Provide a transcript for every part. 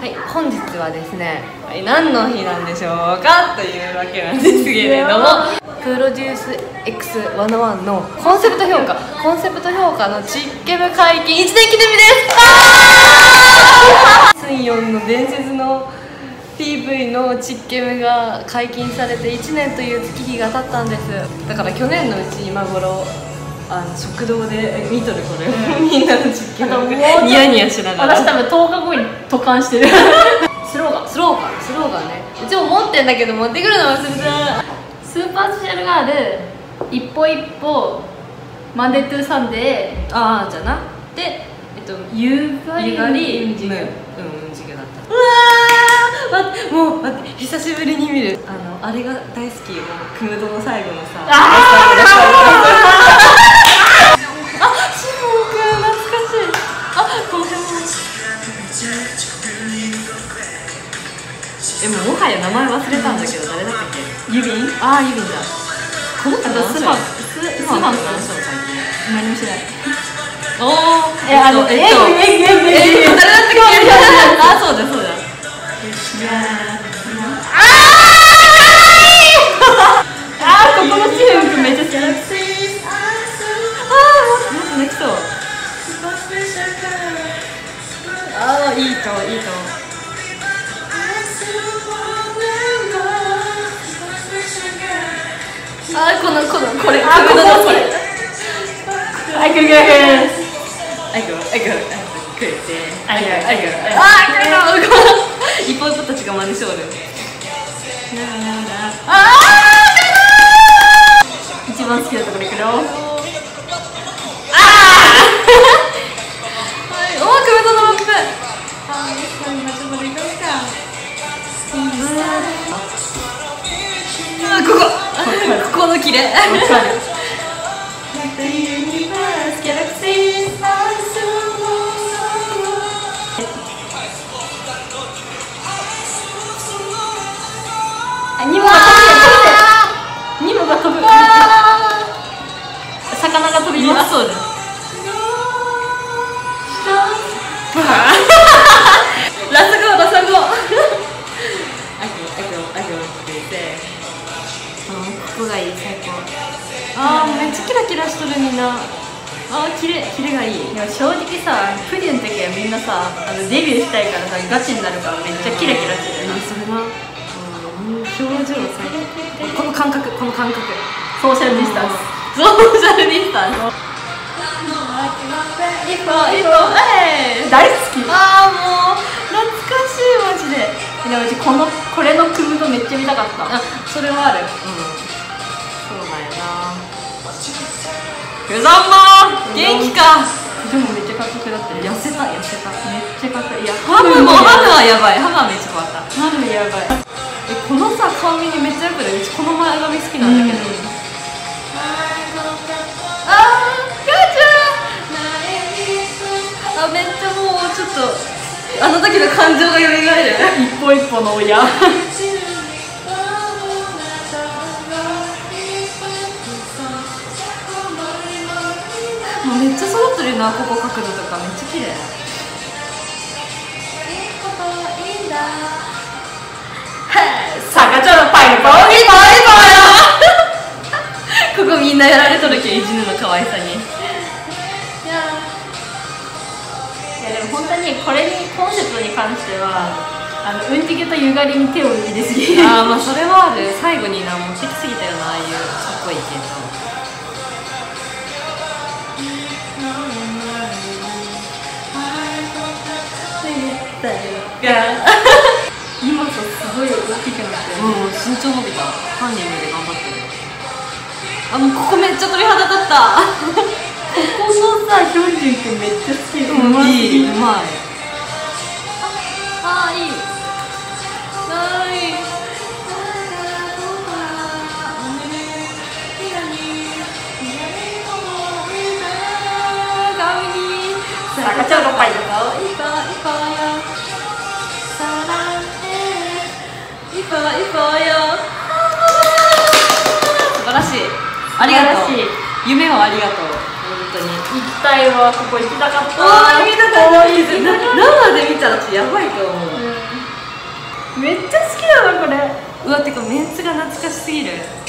はい、本日はですね、何の日なんでしょうかというわけなんですけれども、プロデュース X101 のコンセプト評価のチッケム解禁1年記念日です。スンヨンの伝説の PV のチッケムが解禁されて1年という月日が経ったんです。だから去年のうち今頃食堂で見とるこれ、みんなの実験をニヤニヤしながら、 私多分10日後に渡韓してるスローガンね、 うちも持ってんだけど持ってくるの忘れた。 スーパースペシャルガール一歩一歩マンデートゥーサンデー、 ああじゃなでゆがり授業だった。うわー、もう待って、久しぶりに見るあれが大好きよ。クムドの最後のさ、シモンくん懐かしい。この辺ももはや名前忘れたんだけど誰だったっけ。 ユビン、 ユビンだ。この人あとスマン何もしない。おお、 誰だったっけ。 そうだそうだ。 ここのチームめっちゃ好き。 泣きそう。いい顔。これ一歩一歩たちが真似しょる。 一番好きなところいくよ。 ここのキレ。 ニモが飛ぶ。魚が飛びます。 そうだ。ラスゴここがいい、最高。めっちゃキラキラしとるみんな。キレがいい。 いや正直さ、プリンの時はみんなさデビューしたいからさガチになるからめっちゃキラキラしてる。 それな、表情最高。この感覚ソーシャルディスタンス。大好き。 もう懐かしいマジで。 うちこれのクムドめっちゃ見たかった。 それはある。そうなんやな。フザンマン元気か。 でもめっちゃかっこよくなってる。 痩せた。 めっちゃかっこいい。いやハムはやばい。ハムはめっちゃ変わった。 ハムやばい。 このさ顔見にめっちゃよくない？うちこの前髪好きなんだけど。めっちゃもうちょっとあの時の感情が蘇る。 一歩一歩の親。 もうめっちゃ揃ってるな、ここ角度とかめっちゃ綺麗。 坂町のパイナップルここみんなやられとるけん、いじぬの可愛さに。 いやでも本当にこれにコンセプトに関してはうんちげとゆがりに手を入れすぎ。 それはある。最後に持ってきすぎたよな、ああいうかっこいい系統。 今さすごい大きくなってる。 身長伸びた。カンニングで頑張ってる。もうここめっちゃ鳥肌立った。 ここのさヒョンジュン君めっちゃ好き。 うまい。いい。 坂町のパイナッ素晴らしい。ありがとう。夢をありがとう。 当に。 行きたいわ、ここ行きたかった。 見たかった。生で見たらやばいと思う。 めっちゃ好きだなこれ。 うわ、てかメンツが懐かしすぎる。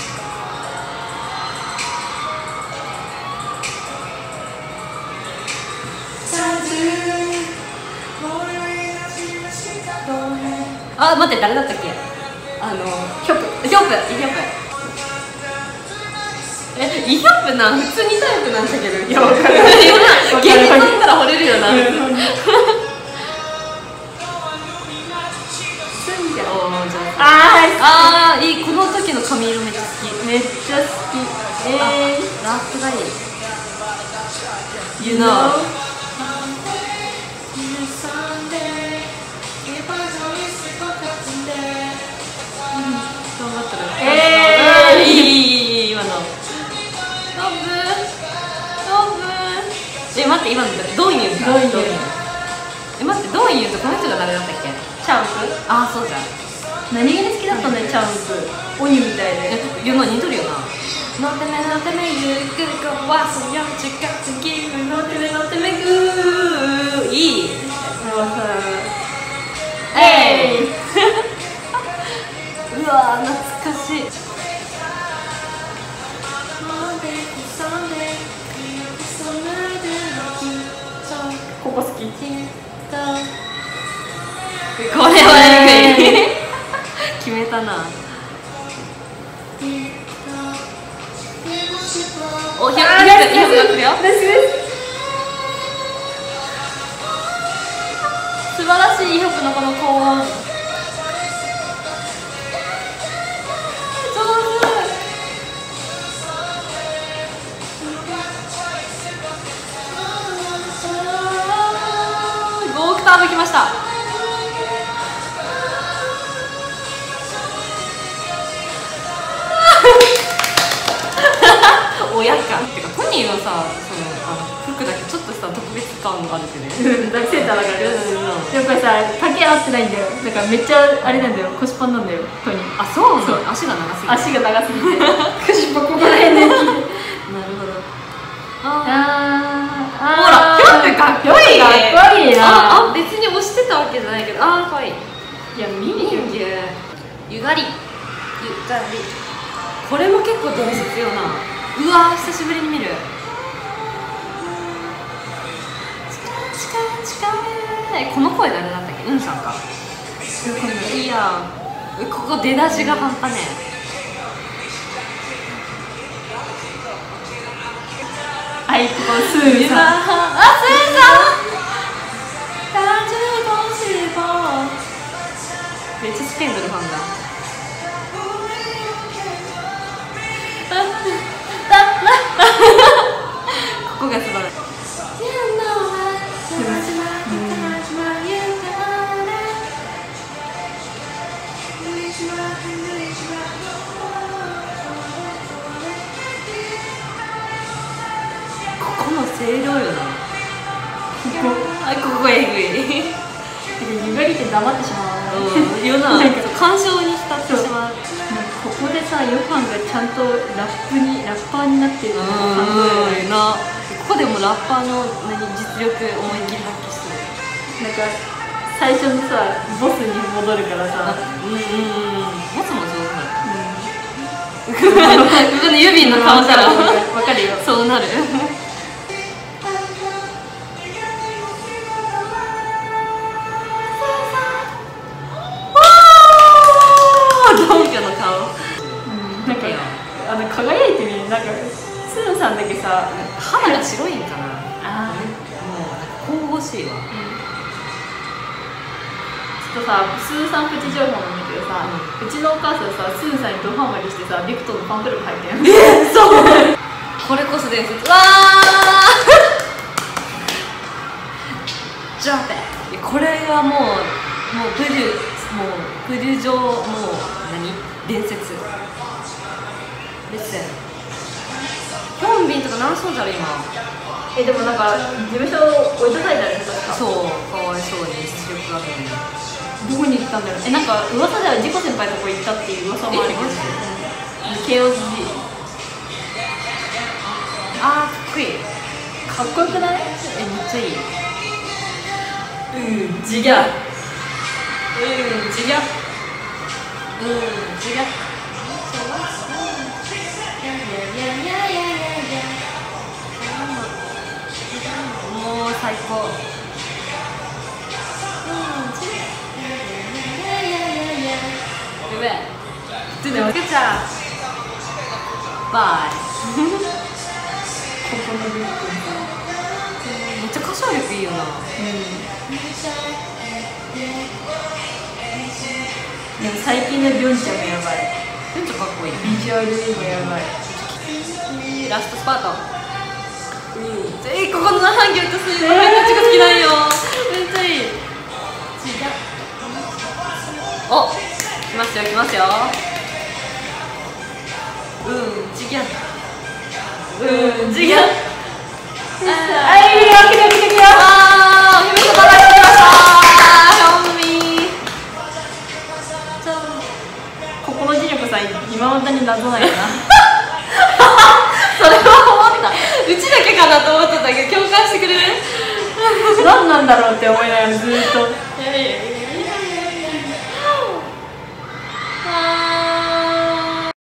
あ、待って、誰だったっけ？ヒョップ。イヒョップ。イヒョップな、普通にタイプなんだけど。いや、わかる。芸人さんから惚れるよな。あー、いい。この時の髪色めっちゃ好き。 めっちゃ好き。 ラップがいい。You know。いい今の。待って、今のどういう？待って、どういうとこの人が誰だったっけ？ チャンプ。 あ、そうじゃん。 何気に好きだったね、チャンプ。鬼みたいで。 似とるよな。のてめゆっくりかわすよ近づきのてめぐいい。うわー、懐かしい。 ここ好き。 これはえぐい。決めたな。お、100が来るよ。素晴らしい、イヒョップのこの高音。5オクターブきました。親か。てかトニーのさ、服だけちょっとさ特別感があるってね。 セーターだから。やっぱりさ、丈合ってないんだよ。だからめっちゃあれなんだよ。腰パンなんだよ。トニー。 あ、そうなの。足が長すぎて。 腰パンここら辺で。なるほど。ほら、ヒョップかっこいい。 かっこいいな。 別に押してたわけじゃないけど、かわいい。いや、ミニゆがり。これも結構伝説よな。うわー、久しぶりに見る。この声誰だったっけ？うんさんか。いや、ここ出だしが半端ねここスーさん。 めっちゃスペンドルファンだ。ここが素晴らしい。ここの声量よな。ここえぐい。 ゆがりって黙ってしまう。 よな。感傷に浸ってしまう。 ここでさ、ヨハンがちゃんとラッパーになってるのが感動な。ここでもラッパーの実力思いっきり発揮してる。 なんか最初のさ、ボスに戻るからさ。 ボスも上手だ。ここの指の顔したらわかるよ。そうなる。 輝いてみる。なんかスーさんだけさ、 肌が白いんかな。もう神々しいわ。 ちょっとさ、スーさんプチ情報なんだけどさ、うちのお母さんさ、スーさんにドハマりしてさ、ビクトンのファンクラブ入ってん。 そう。これこそ伝説。わー。ジャンプ。これはもうプリュ上伝説。ヒョンビンとか何そうじゃる今。 でもなんか事務所置いといたんだよね、確か。 そう、かわいそうに出力があるのに。 どこに行ったんだろう。なんか噂ではジコ先輩のとこ行ったっていう噂もあるけど。KOG。 かっこいい。 かっこよくない？ めっちゃいい。ジギャ。ジギャ。ジギャ。もう最高。Good job. Bye. めっちゃ歌唱力いいよな。 でも最近のビョンちゃんがやばい。 めっちゃかっこいい。 ビジュアルもやばい。 ラストスパート。ここのハンギョルとするのめっちゃ好きなんよ。めっちゃいい。お、来ますよ来ますよ。ジギャ。ジギャ。 あ、いいよ、来て来て来てよ。 あー、姫様が来ました。ヒョンミー。 心磁力さ、今までに謎なんやな。 それは思った。うちだけかなと思ってたけど共感してくれる。 何なんだろうって思いながらずっと。 いやいやいや。